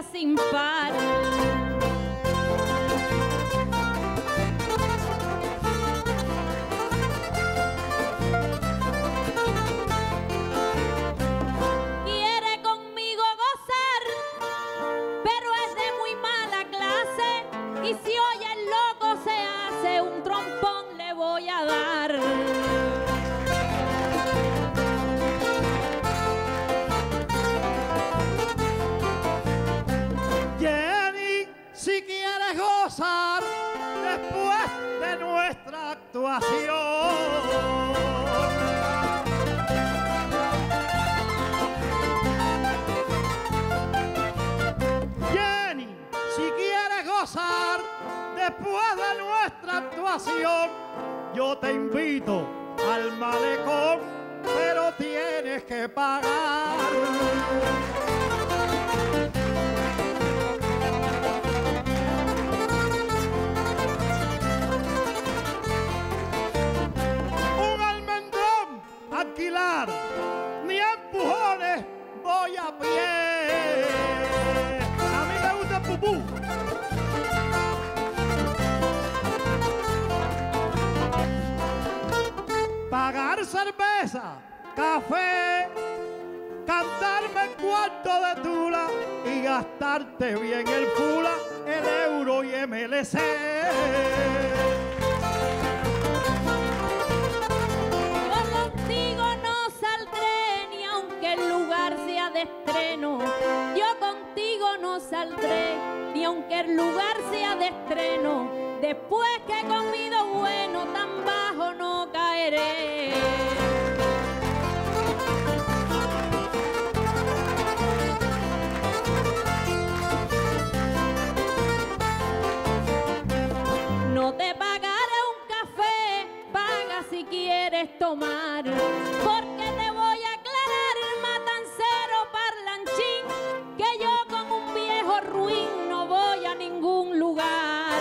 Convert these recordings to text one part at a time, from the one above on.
sin par. Quiere conmigo gozar, pero es de muy mala clase, y si hoy el loco se hace, un trompón le voy a dar. Si quieres gozar después de nuestra actuación, Jenny, si quieres gozar después de nuestra actuación, yo te invito al malecón, pero tienes que pagar. Alquilar, ni empujones, voy a pie. A mí me gusta el pupú. Pagar cerveza, café, cantarme el cuarto de tula y gastarte bien el fula, el euro y MLC. De estreno, yo contigo no saldré, ni aunque el lugar sea de estreno. Después que he comido bueno, tan bajo no caeré. No te pagaré un café, paga si quieres tomar, porque te voy a aclarar, matancero parlanchín, que yo con un viejo ruin no voy a ningún lugar.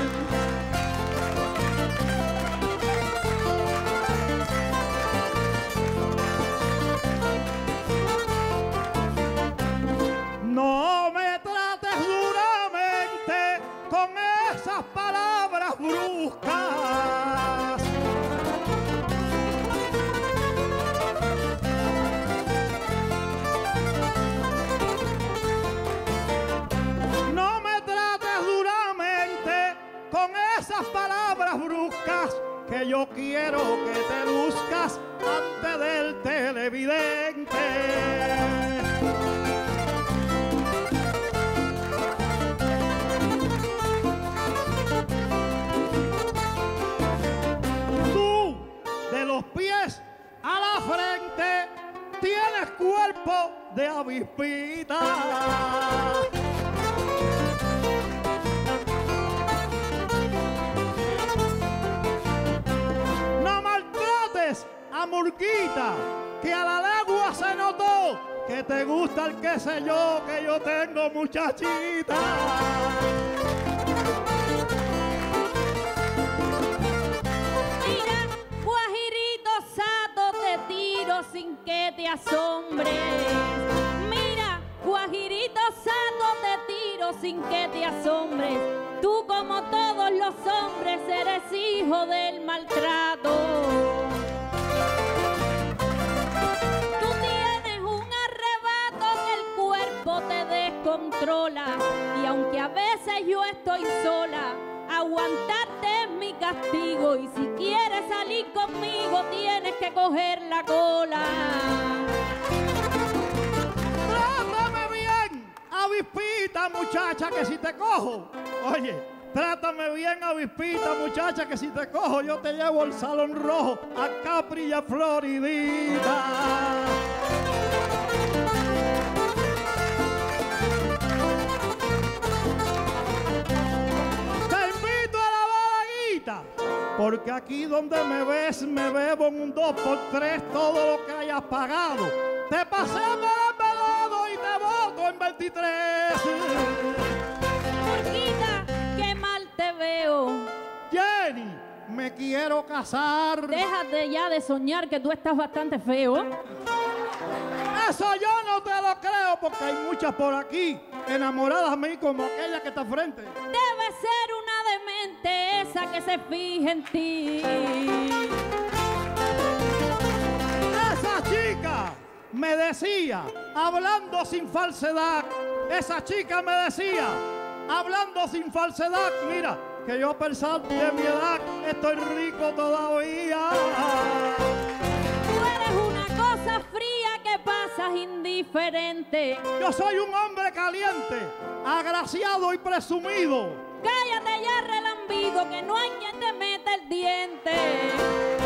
No me trates duramente con esas palabras bruscas. No me trates duramente con esas palabras bruscas, que yo quiero que te luzcas ante del televidente. De los pies a la frente tienes cuerpo de avispita. No maltrates a Murguita, que a la legua se notó que te gusta el qué sé yo, que yo tengo muchachita. Sin que te asombres, mira, Guajirito Sato, te tiro sin que te asombres. Tú, como todos los hombres, eres hijo del maltrato. Tú tienes un arrebato que el cuerpo te descontrola, y aunque a veces yo estoy sola, aguantarte es mi castigo, y si quieres salir conmigo tienes que coger la cola. Trátame bien, avispita, muchacha, que si te cojo. Oye, trátame bien, avispita, muchacha, que si te cojo yo te llevo al Salón Rojo, a Capri y a Floridita. Porque aquí donde me ves, me bebo en un 2x3 todo lo que hayas pagado. Te pasé por el velado y te voto en 23. Murguita, qué mal te veo. Jenny, me quiero casar. Déjate ya de soñar, que tú estás bastante feo. Eso yo no te lo creo, porque hay muchas por aquí enamorada a mí como aquella que está frente. Debe ser una demente esa que se fija en ti. Esa chica me decía, hablando sin falsedad, esa chica me decía, hablando sin falsedad, mira, que yo pensando de mi edad estoy rico todavía. Tú eres una cosa fría que pasas indiferente. Yo soy un hombre caliente, agraciado y presumido. Cállate ya, relambido, que no hay quien te meta el diente.